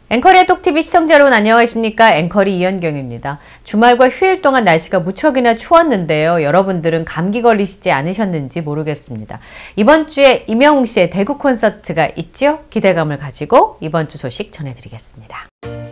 앵커리의 똑TV 시청자 여러분 안녕하십니까? 앵커리 이현경입니다. 주말과 휴일 동안 날씨가 무척이나 추웠는데요. 여러분들은 감기 걸리시지 않으셨는지 모르겠습니다. 이번 주에 임영웅 씨의 대구 콘서트가 있죠? 기대감을 가지고 이번 주 소식 전해드리겠습니다.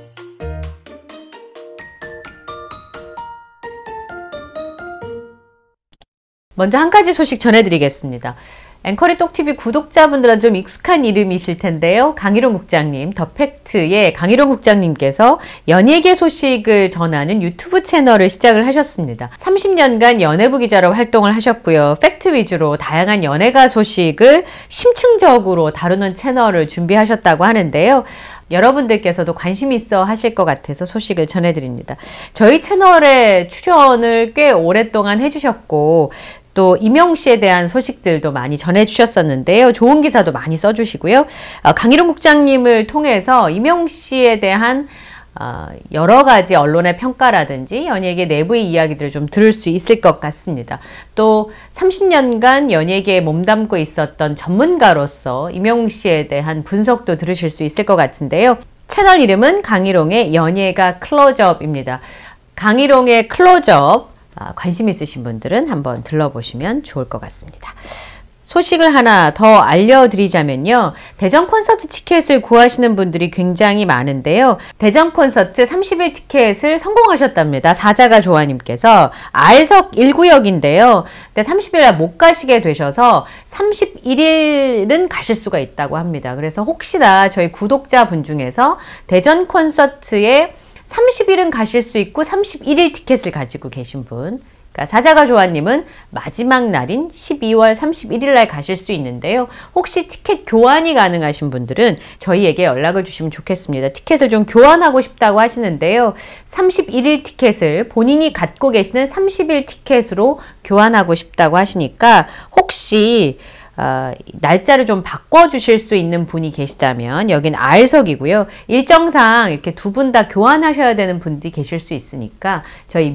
먼저 한 가지 소식 전해드리겠습니다. 앵커리 똑TV 구독자분들은 좀 익숙한 이름이실 텐데요. 강희룡 국장님, 더 팩트의 강희룡 국장님께서 연예계 소식을 전하는 유튜브 채널을 시작을 하셨습니다. 30년간 연예부 기자로 활동을 하셨고요. 팩트 위주로 다양한 연예가 소식을 심층적으로 다루는 채널을 준비하셨다고 하는데요. 여러분들께서도 관심 있어 하실 것 같아서 소식을 전해드립니다. 저희 채널에 출연을 꽤 오랫동안 해주셨고 또 임영웅 씨에 대한 소식들도 많이 전해주셨었는데요. 좋은 기사도 많이 써주시고요. 강희룡 국장님을 통해서 임영웅 씨에 대한 여러 가지 언론의 평가라든지 연예계 내부의 이야기들을 좀 들을 수 있을 것 같습니다. 또 30년간 연예계에 몸담고 있었던 전문가로서 임영웅 씨에 대한 분석도 들으실 수 있을 것 같은데요. 채널 이름은 강희룡의 연예가 클로즈업입니다. 강희룡의 클로즈업 관심 있으신 분들은 한번 들러보시면 좋을 것 같습니다. 소식을 하나 더 알려드리자면요. 대전 콘서트 티켓을 구하시는 분들이 굉장히 많은데요. 대전 콘서트 30일 티켓을 성공하셨답니다. 사자가 조아님께서 R석 1구역인데요. 근데 30일날 못 가시게 되셔서 31일은 가실 수가 있다고 합니다. 그래서 혹시나 저희 구독자분 중에서 대전 콘서트에 30일은 가실 수 있고 31일 티켓을 가지고 계신 분, 그러니까 사자가 조아님은 마지막 날인 12월 31일 날 가실 수 있는데요. 혹시 티켓 교환이 가능하신 분들은 저희에게 연락을 주시면 좋겠습니다. 티켓을 좀 교환하고 싶다고 하시는데요. 31일 티켓을 본인이 갖고 계시는 30일 티켓으로 교환하고 싶다고 하시니까 혹시 날짜를 좀 바꿔주실 수 있는 분이 계시다면 여긴 R석이고요. 일정상 이렇게 두 분 다 교환하셔야 되는 분들이 계실 수 있으니까 저희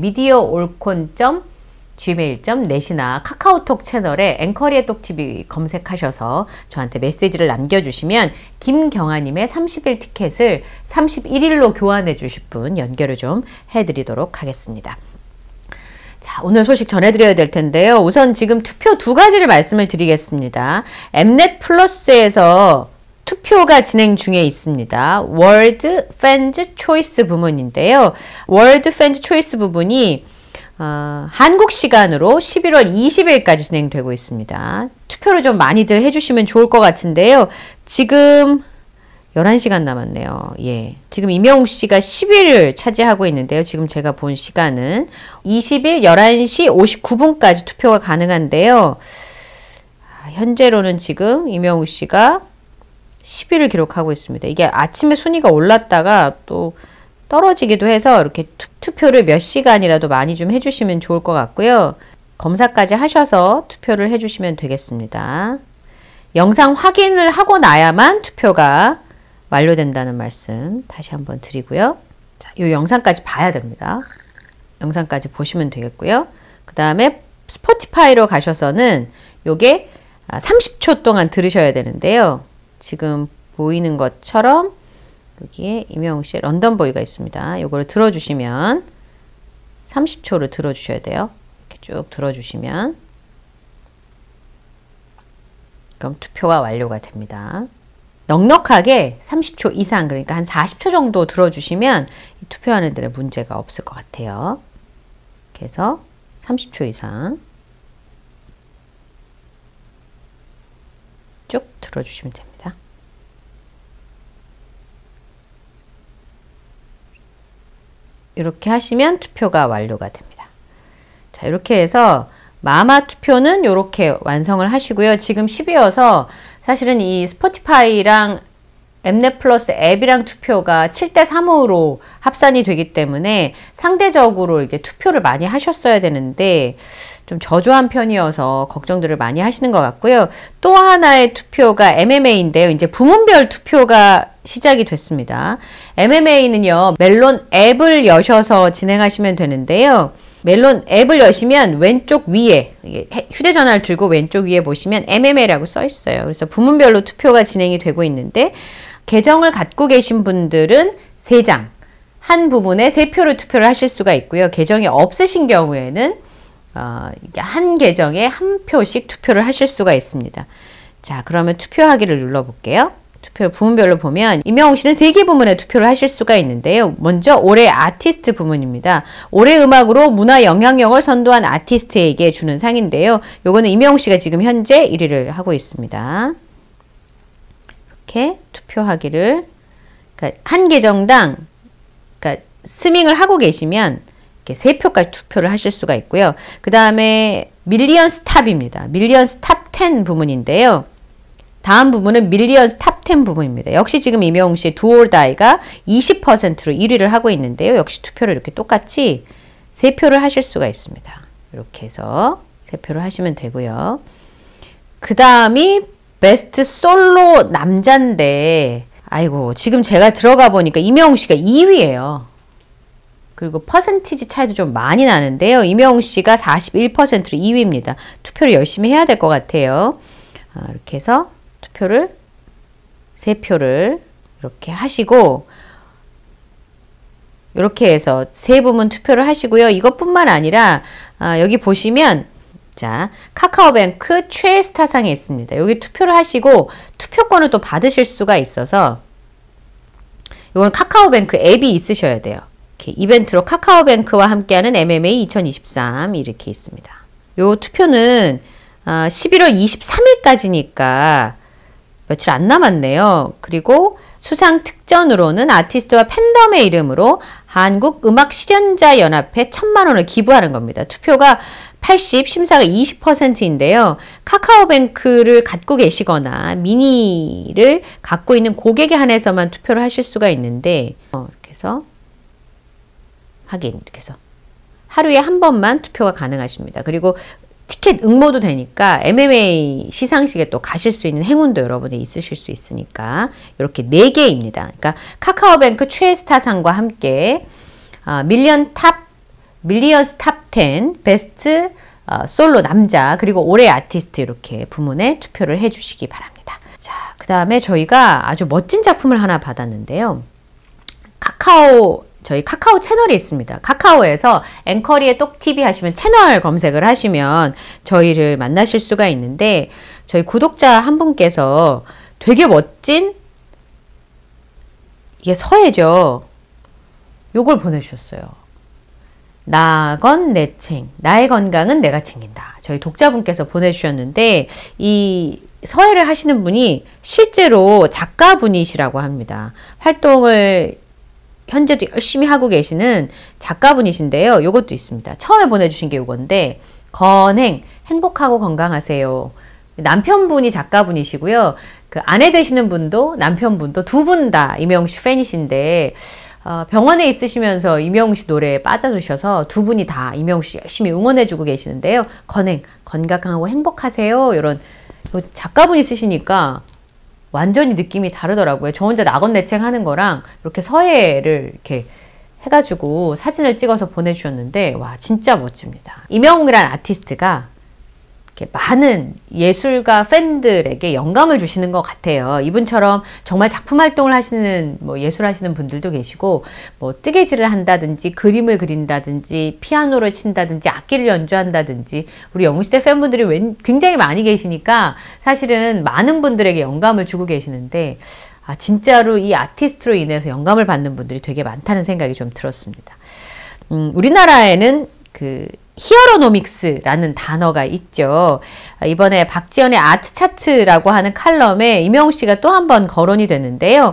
mediaolcon.gmail.net이나 카카오톡 채널에 앵커리의 똑TV 검색하셔서 저한테 메시지를 남겨주시면 김경아님의 30일 티켓을 31일로 교환해 주실 분 연결을 좀 해드리도록 하겠습니다. 자, 오늘 소식 전해드려야 될 텐데요. 우선 지금 투표 두 가지를 말씀을 드리겠습니다. 엠넷 플러스에서 투표가 진행 중에 있습니다. 월드 팬즈 초이스 부문인데요. 월드 팬즈 초이스 부분이 한국 시간으로 11월 20일까지 진행되고 있습니다. 투표를 좀 많이들 해주시면 좋을 것 같은데요. 지금 11시간 남았네요. 예. 지금 임영웅 씨가 10위를 차지하고 있는데요. 지금 제가 본 시간은 20일 11시 59분까지 투표가 가능한데요. 현재로는 지금 임영웅 씨가 10위를 기록하고 있습니다. 이게 아침에 순위가 올랐다가 또 떨어지기도 해서 이렇게 투표를 몇 시간이라도 많이 좀 해주시면 좋을 것 같고요. 검사까지 하셔서 투표를 해주시면 되겠습니다. 영상 확인을 하고 나야만 투표가 완료된다는 말씀 다시 한번 드리고요. 자, 이 영상까지 봐야 됩니다. 영상까지 보시면 되겠고요. 그 다음에 스포티파이로 가셔서는 요게 30초 동안 들으셔야 되는데요. 지금 보이는 것처럼 여기에 임영웅 씨의 런던보이가 있습니다. 요거를 들어주시면 30초를 들어주셔야 돼요. 이렇게 쭉 들어주시면 그럼 투표가 완료가 됩니다. 넉넉하게 30초 이상, 그러니까 한 40초 정도 들어주시면 투표하는 데는 문제가 없을 것 같아요. 그래서 30초 이상 쭉 들어주시면 됩니다. 이렇게 하시면 투표가 완료가 됩니다. 자, 이렇게 해서 마마 투표는 이렇게 완성을 하시고요. 지금 10위여서 사실은 이 스포티파이랑 엠넷 플러스 앱이랑 투표가 7대3으로 합산이 되기 때문에 상대적으로 이렇게 투표를 많이 하셨어야 되는데 좀 저조한 편이어서 걱정들을 많이 하시는 것 같고요. 또 하나의 투표가 MMA인데요. 이제 부문별 투표가 시작이 됐습니다. MMA는요, 멜론 앱을 여셔서 진행하시면 되는데요. 멜론 앱을 여시면 왼쪽 위에 휴대전화를 들고 왼쪽 위에 보시면 MMA라고 써 있어요. 그래서 부문별로 투표가 진행이 되고 있는데 계정을 갖고 계신 분들은 3장, 한 부분에 3표를 투표를 하실 수가 있고요. 계정이 없으신 경우에는 한 계정에 1표씩 투표를 하실 수가 있습니다. 자, 그러면 투표하기를 눌러볼게요. 투표 부문별로 보면 임영웅 씨는 3개 부문에 투표를 하실 수가 있는데요. 먼저 올해 아티스트 부문입니다. 올해 음악으로 문화 영향력을 선도한 아티스트에게 주는 상인데요. 요거는 임영웅 씨가 지금 현재 1위를 하고 있습니다. 이렇게 투표하기를, 그러니까 한 계정당, 그러니까 스밍을 하고 계시면 이렇게 3표까지 투표를 하실 수가 있고요. 그 다음에 밀리언스 탑입니다. 밀리언스 탑 10 부문인데요. 다음 부분은 밀리언스 탑 10 부분입니다. 역시 지금 임영웅 씨의 Do or Die가 20%로 1위를 하고 있는데요. 역시 투표를 이렇게 똑같이 3표를 하실 수가 있습니다. 이렇게 해서 3표를 하시면 되고요. 그 다음이 베스트 솔로 남자인데, 아이고, 지금 제가 들어가 보니까 임영웅 씨가 2위예요. 그리고 퍼센티지 차이도 좀 많이 나는데요. 임영웅 씨가 41%로 2위입니다. 투표를 열심히 해야 될 것 같아요. 이렇게 해서 투표를 3표를 이렇게 하시고, 이렇게 해서 3부문 투표를 하시고요. 이것뿐만 아니라 여기 보시면 자, 카카오뱅크 최애스타상이 있습니다. 여기 투표를 하시고 투표권을 또 받으실 수가 있어서, 이건 카카오뱅크 앱이 있으셔야 돼요. 이렇게 이벤트로 카카오뱅크와 함께하는 MMA 2023 이렇게 있습니다. 요 투표는 11월 23일까지니까 며칠 안 남았네요. 그리고 수상 특전으로는 아티스트와 팬덤의 이름으로 한국음악실현자연합회 1,000,000원을 기부하는 겁니다. 투표가 80, 심사가 20%인데요. 카카오뱅크를 갖고 계시거나 미니를 갖고 있는 고객에 한해서만 투표를 하실 수가 있는데, 이렇게 해서 확인, 이렇게 해서 하루에 한 번만 투표가 가능하십니다. 그리고 티켓 응모도 되니까 MMA 시상식에 또 가실 수 있는 행운도 여러분이 있으실 수 있으니까 이렇게 4개입니다. 그러니까 카카오뱅크 최애스타상과 함께 밀리언스 탑 10 베스트 솔로 남자 그리고 올해 아티스트 이렇게 부문에 투표를 해주시기 바랍니다. 자, 그 다음에 저희가 아주 멋진 작품을 하나 받았는데요. 저희 카카오 채널이 있습니다. 카카오에서 앵커리의 똑TV 하시면 채널 검색을 하시면 저희를 만나실 수가 있는데, 저희 구독자 한 분께서 되게 멋진, 이게 서예죠. 요걸 보내주셨어요. 나건 내챙, 나의 건강은 내가 챙긴다. 저희 독자분께서 보내주셨는데, 이 서예를 하시는 분이 실제로 작가분이시라고 합니다. 활동을 현재도 열심히 하고 계시는 작가분이신데요. 요것도 있습니다. 처음에 보내주신 게 요건데, 건행, 행복하고 건강하세요. 남편분이 작가분이시고요. 그 아내 되시는 분도 남편분도 두 분 다 임영웅 씨 팬이신데, 병원에 있으시면서 임영웅 씨 노래에 빠져주셔서 두 분이 다 임영웅 씨 열심히 응원해주고 계시는데요. 건행, 건강하고 행복하세요. 이런 작가분이 쓰시니까 완전히 느낌이 다르더라고요. 저 혼자 낙원내책 하는 거랑 이렇게 서예를 이렇게 해가지고 사진을 찍어서 보내주셨는데, 와, 진짜 멋집니다. 임영웅이라는 아티스트가 이렇게 많은 예술가 팬들에게 영감을 주시는 것 같아요. 이분처럼 정말 작품 활동을 하시는, 예술 하시는 분들도 계시고, 뜨개질을 한다든지, 그림을 그린다든지, 피아노를 친다든지, 악기를 연주한다든지, 우리 영웅시대 팬분들이 굉장히 많이 계시니까 사실은 많은 분들에게 영감을 주고 계시는데, 진짜로 이 아티스트로 인해서 영감을 받는 분들이 되게 많다는 생각이 좀 들었습니다. 우리나라에는 히어로노믹스라는 단어가 있죠. 이번에 박지연의 아트 차트라고 하는 칼럼에 임영웅 씨가 또 한 번 거론이 됐는데요.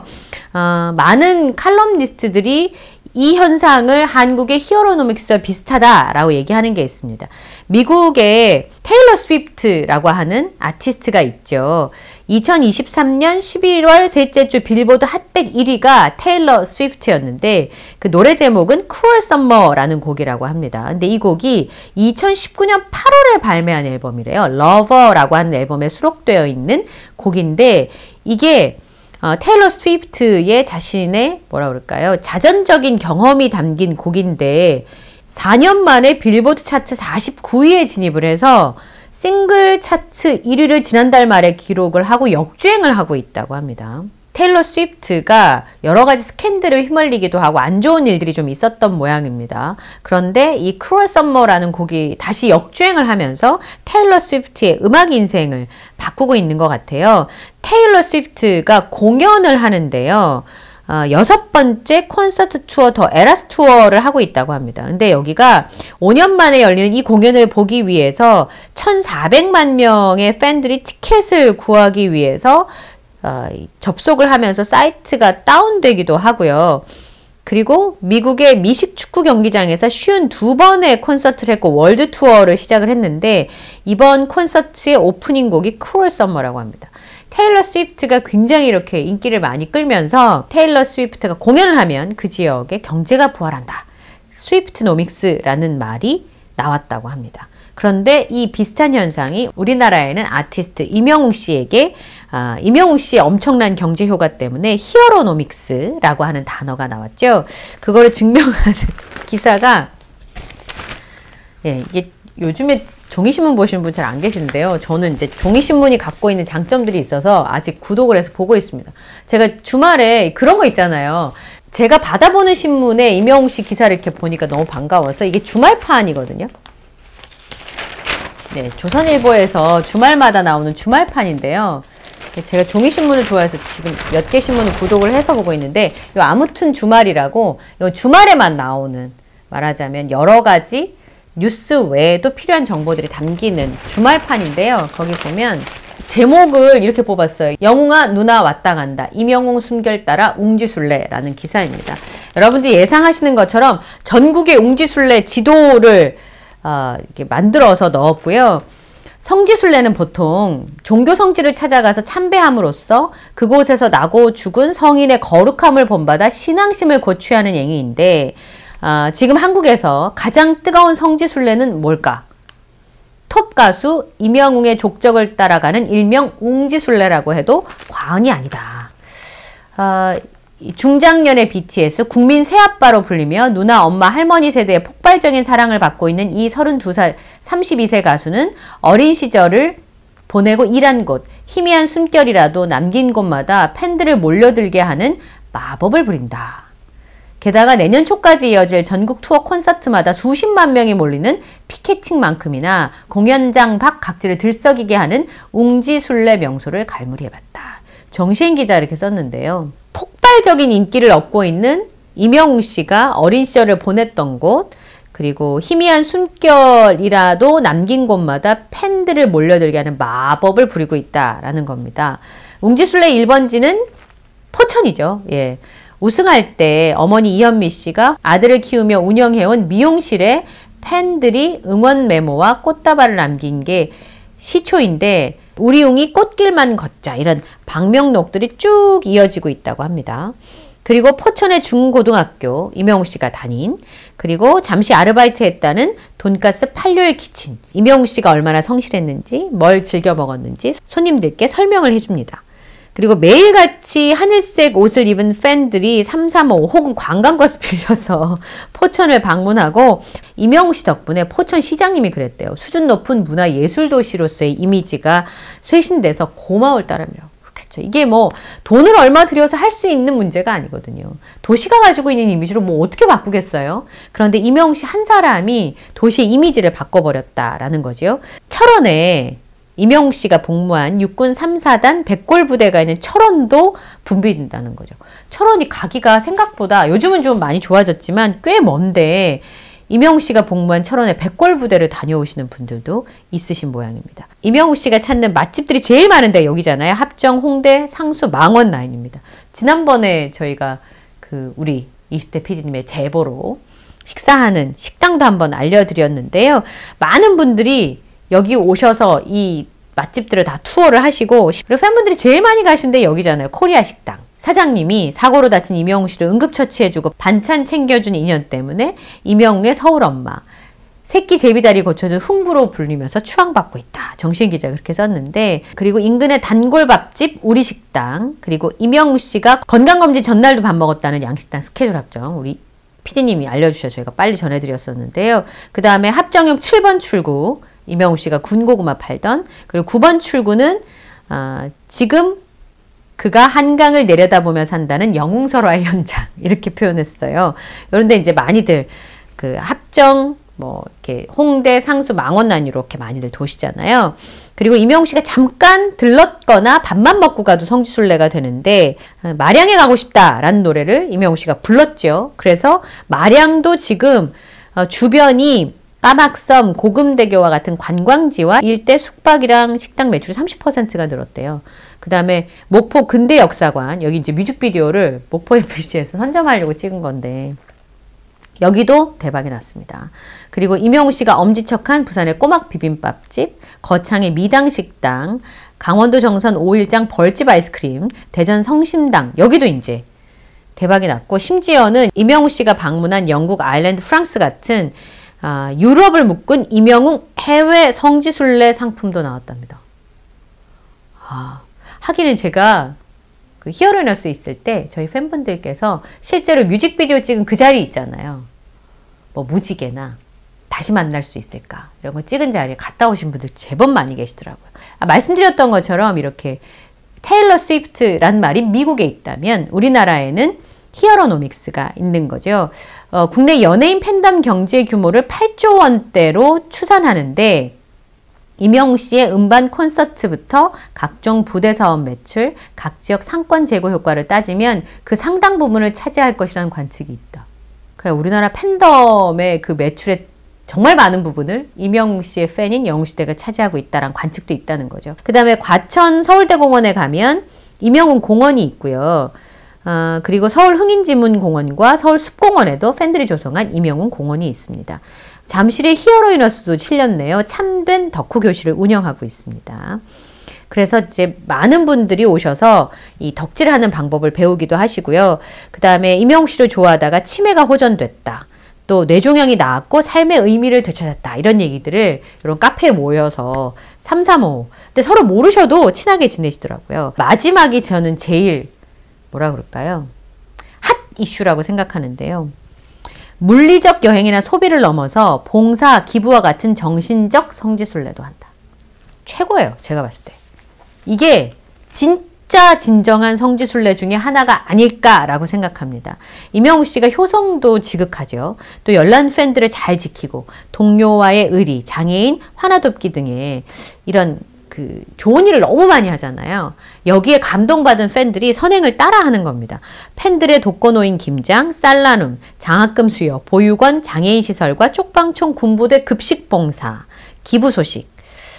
많은 칼럼니스트들이 이 현상을 한국의 히어로노믹스와 비슷하다라고 얘기하는 게 있습니다. 미국의 테일러 스위프트라고 하는 아티스트가 있죠. 2023년 11월 셋째 주 빌보드 핫백 1위가 테일러 스위프트였는데, 그 노래 제목은 Cruel Summer라는 곡이라고 합니다. 근데 이 곡이 2019년 8월에 발매한 앨범이래요. Lover라고 하는 앨범에 수록되어 있는 곡인데, 이게 테일러 스위프트의 자신의 자전적인 경험이 담긴 곡인데, 4년 만에 빌보드 차트 49위에 진입을 해서 싱글 차트 1위를 지난달 말에 기록을 하고 역주행을 하고 있다고 합니다. 테일러 스위프트가 여러 가지 스캔들에 휘말리기도 하고 안 좋은 일들이 좀 있었던 모양입니다. 그런데 이 Cruel Summer라는 곡이 다시 역주행을 하면서 테일러 스위프트의 음악 인생을 바꾸고 있는 것 같아요. 테일러 스위프트가 공연을 하는데요. 6번째 콘서트 투어 더 에라스 투어를 하고 있다고 합니다. 근데 여기가 5년 만에 열리는 이 공연을 보기 위해서 1,400만 명의 팬들이 티켓을 구하기 위해서 접속을 하면서 사이트가 다운되기도 하고요. 그리고 미국의 미식 축구 경기장에서 52번의 콘서트를 했고 월드 투어를 시작을 했는데 이번 콘서트의 오프닝 곡이 Cruel Summer라고 합니다. 테일러 스위프트가 굉장히 이렇게 인기를 많이 끌면서 테일러 스위프트가 공연을 하면 그 지역의 경제가 부활한다. 스위프트노믹스라는 말이 나왔다고 합니다. 그런데 이 비슷한 현상이 우리나라에는 아티스트 임영웅 씨에게 임영웅 씨의 엄청난 경제 효과 때문에 히어로노믹스라고 하는 단어가 나왔죠. 그거를 증명하는 기사가 이게 요즘에 종이신문 보시는 분 잘 안 계시는데요. 저는 이제 종이신문이 갖고 있는 장점들이 있어서 아직 구독을 해서 보고 있습니다. 제가 주말에 그런 거 있잖아요. 제가 받아보는 신문에 임영웅 씨 기사를 이렇게 보니까 너무 반가워서 이게 주말판이거든요. 네, 조선일보에서 주말마다 나오는 주말판인데요. 제가 종이신문을 좋아해서 지금 몇 개 신문을 구독을 해서 보고 있는데 요 아무튼 주말이라고 요 주말에만 나오는 말하자면 여러 가지 뉴스 외에도 필요한 정보들이 담기는 주말판인데요. 거기 보면 제목을 이렇게 뽑았어요. 영웅아 누나 왔다 간다. 임영웅 숨결 따라 웅지순례라는 기사입니다. 여러분들이 예상하시는 것처럼 전국의 웅지순례 지도를 이렇게 만들어서 넣었고요. 성지순례는 보통 종교 성지를 찾아가서 참배함으로써 그곳에서 나고 죽은 성인의 거룩함을 본받아 신앙심을 고취하는 행위인데 지금 한국에서 가장 뜨거운 성지순례는 뭘까? 톱 가수 임영웅의 족적을 따라가는 일명 웅지순례라고 해도 과언이 아니다. 중장년의 BTS, 국민 새아빠로 불리며 누나, 엄마, 할머니 세대의 폭발적인 사랑을 받고 있는 이 32살, 32세 가수는 어린 시절을 보내고 일한 곳, 희미한 숨결이라도 남긴 곳마다 팬들을 몰려들게 하는 마법을 부린다. 게다가 내년 초까지 이어질 전국 투어 콘서트마다 수십만 명이 몰리는 피케팅만큼이나 공연장 밖 각지를 들썩이게 하는 웅지순례 명소를 갈무리해봤다. 정시인 기자 이렇게 썼는데요. 폭발적인 인기를 얻고 있는 임영웅 씨가 어린 시절을 보냈던 곳, 그리고 희미한 숨결이라도 남긴 곳마다 팬들을 몰려들게 하는 마법을 부리고 있다라는 겁니다. 웅지순례 1번지는 포천이죠. 예. 우승할 때 어머니 이현미 씨가 아들을 키우며 운영해온 미용실에 팬들이 응원 메모와 꽃다발을 남긴 게 시초인데 우리 웅이 꽃길만 걷자 이런 방명록들이 쭉 이어지고 있다고 합니다. 그리고 포천의 중고등학교 임영웅 씨가 다닌, 그리고 잠시 아르바이트했다는 돈가스 팔료의 키친, 임영웅 씨가 얼마나 성실했는지 뭘 즐겨 먹었는지 손님들께 설명을 해줍니다. 그리고 매일같이 하늘색 옷을 입은 팬들이 335 혹은 관광버스 빌려서 포천을 방문하고 임영웅 씨 덕분에 포천 시장님이 그랬대요. 수준 높은 문화예술도시로서의 이미지가 쇄신돼서 고마울 따름이라고 그렇겠죠. 이게 뭐 돈을 얼마 들여서 할 수 있는 문제가 아니거든요. 도시가 가지고 있는 이미지로 뭐 어떻게 바꾸겠어요? 그런데 임영웅 씨 한 사람이 도시의 이미지를 바꿔버렸다라는 거죠. 철원에 임영웅 씨가 복무한 육군 3사단 백골 부대가 있는 철원도 분비된다는 거죠. 철원이 가기가 생각보다 요즘은 좀 많이 좋아졌지만 꽤 먼데 임영웅 씨가 복무한 철원의 백골 부대를 다녀오시는 분들도 있으신 모양입니다. 임영웅 씨가 찾는 맛집들이 제일 많은데 여기잖아요. 합정, 홍대, 상수, 망원 라인입니다. 지난번에 저희가 우리 20대 PD님의 제보로 식사하는 식당도 한번 알려드렸는데요. 많은 분들이 여기 오셔서 이 맛집들을 다 투어를 하시고, 그리고 팬분들이 제일 많이 가시는데 여기잖아요. 코리아 식당. 사장님이 사고로 다친 임영웅 씨를 응급처치해주고 반찬 챙겨준 인연 때문에 임영웅의 서울 엄마, 새끼 제비다리 고쳐준 흥부로 불리면서 추앙받고 있다. 정신 기자가 그렇게 썼는데, 그리고 인근의 단골밥집 우리 식당, 그리고 임영웅 씨가 건강검진 전날도 밥 먹었다는 양식당 스케줄 합정, 우리 PD님이 알려주셔서 저희가 빨리 전해드렸었는데요. 그 다음에 합정역 7번 출구, 임영웅 씨가 군고구마 팔던, 그리고 9번 출구는 지금 그가 한강을 내려다보며 산다는 영웅설화의 현장 이렇게 표현했어요. 그런데 이제 많이들 그 합정 뭐 이렇게 홍대, 상수, 망원난 이렇게 많이들 도시잖아요. 그리고 임영웅 씨가 잠깐 들렀거나 밥만 먹고 가도 성지순례가 되는데 마량에 가고 싶다라는 노래를 임영웅 씨가 불렀죠. 그래서 마량도 지금 주변이 까막섬, 고금대교와 같은 관광지와 일대 숙박이랑 식당 매출이 30%가 늘었대요. 그 다음에 목포 근대역사관, 여기 이제 뮤직비디오를 목포 MBC에서 선점하려고 찍은 건데 여기도 대박이 났습니다. 그리고 임영웅 씨가 엄지척한 부산의 꼬막 비빔밥집, 거창의 미당식당, 강원도 정선 5일장 벌집 아이스크림, 대전 성심당 여기도 이제 대박이 났고 심지어는 임영웅 씨가 방문한 영국, 아일랜드, 프랑스 같은 유럽을 묶은 임영웅 해외 성지순례 상품도 나왔답니다. 하기는 제가 그 히어로너스 있을 때 저희 팬분들께서 실제로 뮤직비디오 찍은 그 자리 있잖아요. 뭐 무지개나 다시 만날 수 있을까 이런 거 찍은 자리에 갔다 오신 분들 제법 많이 계시더라고요. 말씀드렸던 것처럼 이렇게 테일러 스위프트란 말이 미국에 있다면 우리나라에는 히어로노믹스가 있는 거죠. 국내 연예인 팬덤 경제 규모를 8조 원대로 추산하는데 임영웅 씨의 음반 콘서트부터 각종 부대 사업 매출, 각 지역 상권 제고 효과를 따지면 그 상당 부분을 차지할 것이라는 관측이 있다. 그러니까 우리나라 팬덤의 그 매출의 정말 많은 부분을 임영웅 씨의 팬인 영웅시대가 차지하고 있다는 관측도 있다는 거죠. 그 다음에 과천 서울대공원에 가면 임영웅 공원이 있고요. 그리고 서울 흥인지문공원과 서울 숲공원에도 팬들이 조성한 임영웅 공원이 있습니다. 잠실의 히어로이너스도 실렸네요. 참된 덕후교실을 운영하고 있습니다. 그래서 이제 많은 분들이 오셔서 이 덕질하는 방법을 배우기도 하시고요. 그 다음에 임영웅 씨를 좋아하다가 치매가 호전됐다. 또 뇌종양이 나았고 삶의 의미를 되찾았다. 이런 얘기들을 이런 카페에 모여서 335. 근데 서로 모르셔도 친하게 지내시더라고요. 마지막이 저는 제일 뭐라 그럴까요? 핫 이슈라고 생각하는데요. 물리적 여행이나 소비를 넘어서 봉사, 기부와 같은 정신적 성지순례도 한다. 최고예요. 제가 봤을 때. 이게 진짜 진정한 성지순례 중에 하나가 아닐까라고 생각합니다. 임영웅 씨가 효성도 지극하죠. 또 열난 팬들을 잘 지키고 동료와의 의리, 장애인, 화나돕기 등의 이런 그 좋은 일을 너무 많이 하잖아요. 여기에 감동받은 팬들이 선행을 따라하는 겁니다. 팬들의 독거노인 김장, 쌀나눔, 장학금 수여, 보육원, 장애인 시설과 쪽방촌 군부대 급식 봉사, 기부 소식.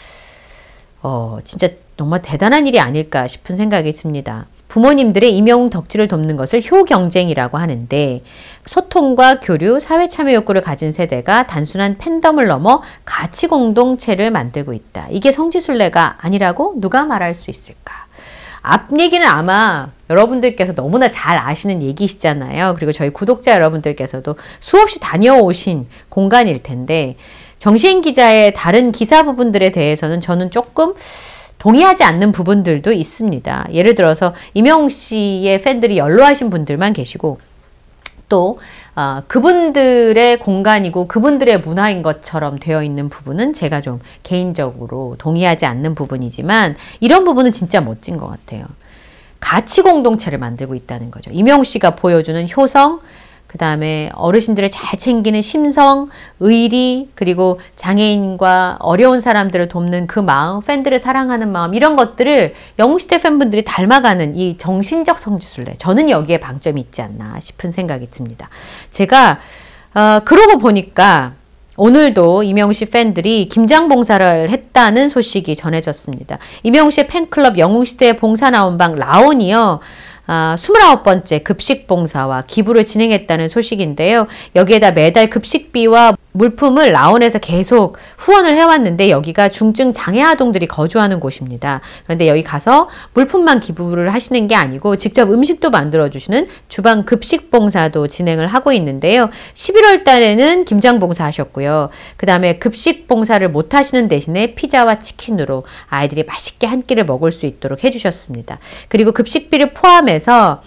진짜 정말 대단한 일이 아닐까 싶은 생각이 듭니다. 부모님들의 임영웅 덕질을 돕는 것을 효경쟁이라고 하는데 소통과 교류, 사회 참여 욕구를 가진 세대가 단순한 팬덤을 넘어 가치 공동체를 만들고 있다. 이게 성지순례가 아니라고 누가 말할 수 있을까? 앞 얘기는 아마 여러분들께서 너무나 잘 아시는 얘기시잖아요. 그리고 저희 구독자 여러분들께서도 수없이 다녀오신 공간일 텐데 정시인 기자의 다른 기사 부분들에 대해서는 저는 조금 동의하지 않는 부분들도 있습니다. 예를 들어서 임영웅 씨의 팬들이 연로하신 분들만 계시고 또 그분들의 공간이고 그분들의 문화인 것처럼 되어 있는 부분은 제가 좀 개인적으로 동의하지 않는 부분이지만 이런 부분은 진짜 멋진 것 같아요. 가치 공동체를 만들고 있다는 거죠. 임영웅 씨가 보여주는 효성, 그 다음에 어르신들을 잘 챙기는 심성, 의리, 그리고 장애인과 어려운 사람들을 돕는 그 마음, 팬들을 사랑하는 마음 이런 것들을 영웅시대 팬분들이 닮아가는 이 정신적 성지순례. 저는 여기에 방점이 있지 않나 싶은 생각이 듭니다. 제가 그러고 보니까 오늘도 임영웅 씨 팬들이 김장 봉사를 했다는 소식이 전해졌습니다. 임영웅 씨의 팬클럽 영웅시대의 봉사 나온 방 라온이요. 29번째 급식 봉사와 기부를 진행했다는 소식인데요. 여기에다 매달 급식비와 물품을 라온에서 계속 후원을 해왔는데 여기가 중증 장애 아동들이 거주하는 곳입니다. 그런데 여기 가서 물품만 기부를 하시는 게 아니고 직접 음식도 만들어주시는 주방 급식 봉사도 진행을 하고 있는데요. 11월 달에는 김장 봉사 하셨고요. 그 다음에 급식 봉사를 못 하시는 대신에 피자와 치킨으로 아이들이 맛있게 한 끼를 먹을 수 있도록 해주셨습니다. 그리고 급식비를 포함해서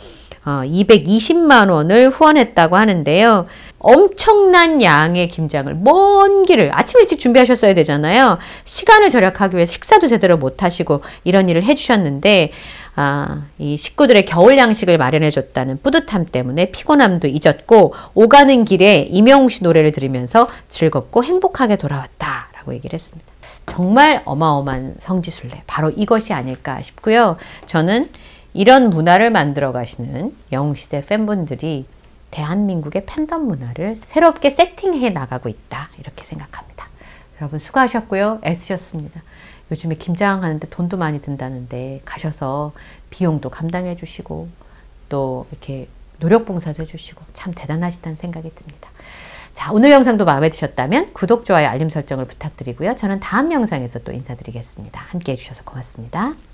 220만 원을 후원했다고 하는데요. 엄청난 양의 김장을 먼 길을 아침 일찍 준비하셨어야 되잖아요. 시간을 절약하기 위해 식사도 제대로 못 하시고 이런 일을 해주셨는데 이 식구들의 겨울 양식을 마련해줬다는 뿌듯함 때문에 피곤함도 잊었고 오가는 길에 임영웅 씨 노래를 들으면서 즐겁고 행복하게 돌아왔다라고 얘기를 했습니다. 정말 어마어마한 성지순례, 바로 이것이 아닐까 싶고요. 저는 이런 문화를 만들어 가시는 영웅시대 팬분들이 대한민국의 팬덤 문화를 새롭게 세팅해 나가고 있다, 이렇게 생각합니다. 여러분 수고하셨고요. 애쓰셨습니다. 요즘에 김장하는데 돈도 많이 든다는데 가셔서 비용도 감당해 주시고 또 이렇게 노력봉사도 해주시고 참 대단하시다는 생각이 듭니다. 자, 오늘 영상도 마음에 드셨다면 구독, 좋아요, 알림 설정을 부탁드리고요. 저는 다음 영상에서 또 인사드리겠습니다. 함께 해주셔서 고맙습니다.